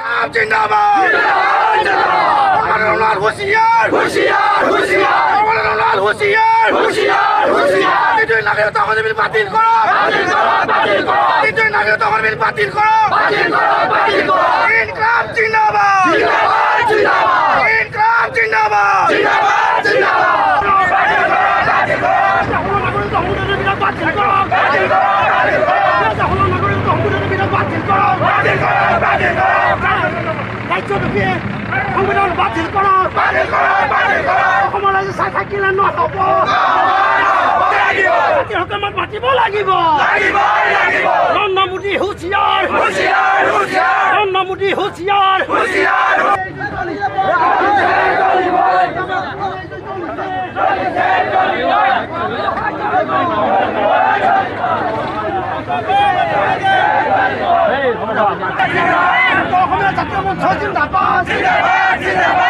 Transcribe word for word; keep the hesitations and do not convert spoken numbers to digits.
जिंदाबाद होशियार होशियार होशियार होशियार होशियार होशियार तीन नागरिकता বিল বাতিল করো বাতিল করো বাতিল করো তিন নাগরিকতা বিল বাতিল করো বাতিল করো বাতিল করো ইনকলাব জিন্দাবাদ জিন্দাবাদ জিন্দাবাদ ইনকলাব জিন্দাবাদ জিন্দাবাদ জিন্দাবাদ বাতিল করো বাতিল করো বাতিল করো বাতিল করো বাতিল করো বাতিল করো বাতিল করো বাতিল করো রাজ্য থেকে সংবিধান বাতিল করো বাতিল করো বাতিল করো অসমৰ ৰাইজে চাই থাকিলে নহ'ব হকামত মাতিব লাগিব লাগিব লাগিব নৰেন্দ্ৰ মোদী হুঁচিয়াৰ হুঁচিয়াৰ হুঁচিয়াৰ নৰেন্দ্ৰ মোদী হুঁচিয়াৰ হুঁচিয়াৰ অসমীয়া জাতীয় মঞ্চ জিন্দাবাদ জিন্দাবাদ জিন্দাবাদ